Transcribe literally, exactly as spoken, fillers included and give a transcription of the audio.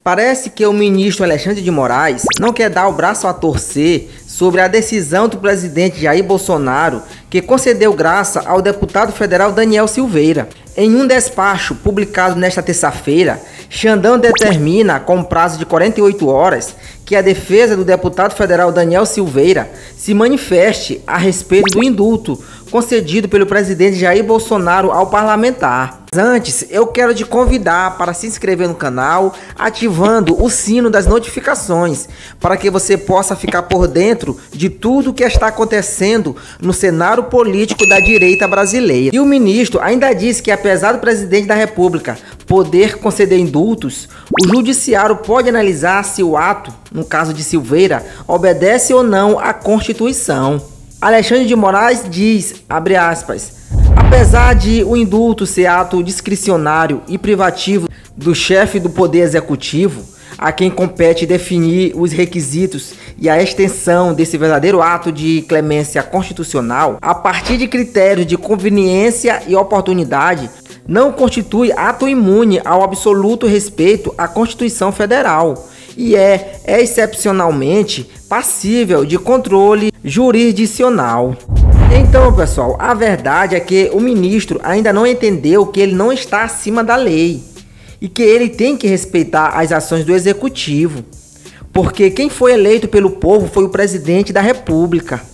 Parece que o ministro Alexandre de Moraes não quer dar o braço a torcer sobre a decisão do presidente Jair Bolsonaro, que concedeu graça ao deputado federal Daniel Silveira. Em um despacho publicado nesta terça-feira, Xandão determina, com prazo de quarenta e oito horas, que a defesa do deputado federal Daniel Silveira se manifeste a respeito do indulto concedido pelo presidente Jair Bolsonaro ao parlamentar. Antes, eu quero te convidar para se inscrever no canal, ativando o sino das notificações, para que você possa ficar por dentro de tudo o que está acontecendo no cenário político da direita brasileira. E o ministro ainda disse que, apesar do presidente da República poder conceder indultos, o judiciário pode analisar se o ato, no caso de Silveira, obedece ou não à Constituição. Alexandre de Moraes diz, abre aspas, apesar de o indulto ser ato discricionário e privativo do chefe do Poder Executivo, a quem compete definir os requisitos e a extensão desse verdadeiro ato de clemência constitucional, a partir de critérios de conveniência e oportunidade, não constitui ato imune ao absoluto respeito à Constituição Federal e é excepcionalmente passível de controle jurisdicional. Então, pessoal, a verdade é que o ministro ainda não entendeu que ele não está acima da lei e que ele tem que respeitar as ações do executivo, porque quem foi eleito pelo povo foi o presidente da República.